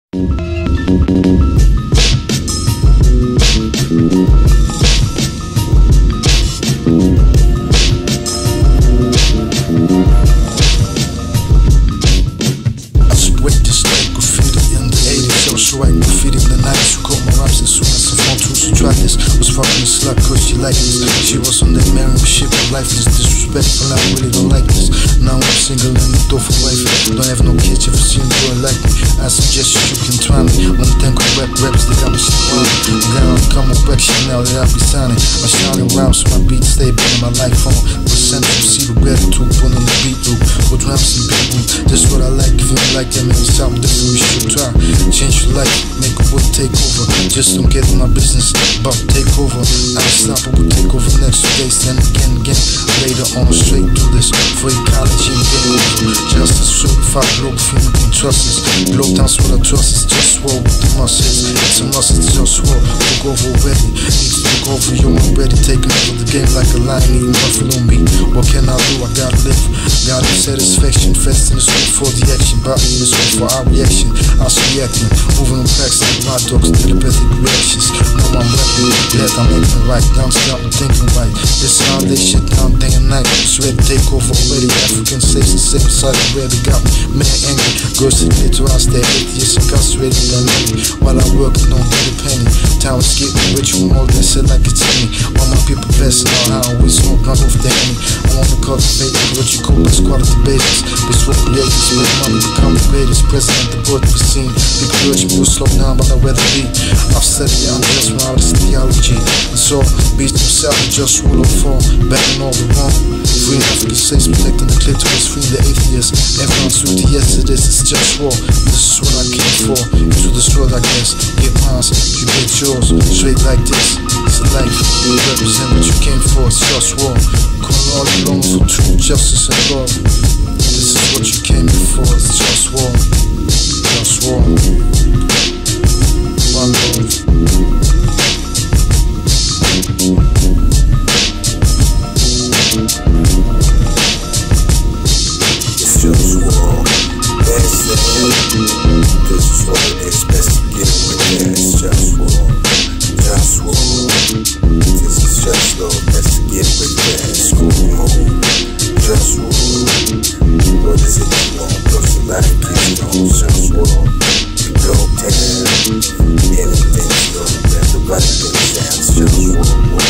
She was on that married ship of lifeless, disrespectful, I really don't like this. Now I'm single and a door for wife. Don't have no kids, if you see a boy like me, I suggest you can try me. One tank of raps, they got me shit. Now I'm coming back shit now that I'll be signing. I'm shouting rhymes, so my beats stay in my life phone. Percent to see the gratitude, put on the beat loop. With drums and beat loop, that's what I like. If you like that, maybe something different we should try. Change your life, make a wood take over. Just don't get in my business, but take over. Unstoppable take over next day, then again. Later on, straight do this for ecology and game over. Justice, certified Globalfirm, you can trust us. Globe dance what I trust is JustWar with the muscles. It's a must, it's JustWar. Look over already, need to look over you. I'm ready, taking over the game like a lion eating buffalo meat. What can I do? I gotta live. Got satisfaction, fast in the street for the action. Body in the street for our reaction. I was reacting, moving on cracks like my dogs, telepathic reactions. Know I'm rapping, glad I'm making right. Down, stop, I'm thinking right. This how they shit down day and night. It's ready to take over already. African slaves and same side where they got me mad angry. Girls that get to us, they're atheists, incarcerated and angry. While I work, don't get a penny. Time is getting rich from all that shit like it's me. All my people passing out, I always smoke, not off the enemy. I want to cultivate what you call best quality babies. Bitch, what creators, make money, become the greatest. President, the board to be seen. People urge me to slow down, but I'd rather be. I've studied the unjust morality theology. And so, beats themselves, just rule of fall. Backing all the wrong. Free African slaves, protecting the clitoris, freeing the atheists. Everyone's with the yes, it is, it's just war. This is what I came for. You to destroy, I guess. Get mine, you get yours. Straight like this, it's a life. You represent what you came for, it's just war. Call all along for truth, justice, and love. This is what you came for, it's just war. Just war. One love. It's just war. That's it. This is what it is, best to get it with that. It's just war. Just war. This is just love, best to get with that. School home. Just war. What is it you want? Plus a lot of kids don't. Just war. You go down. Anything's good. That's the right thing sounds. Just war.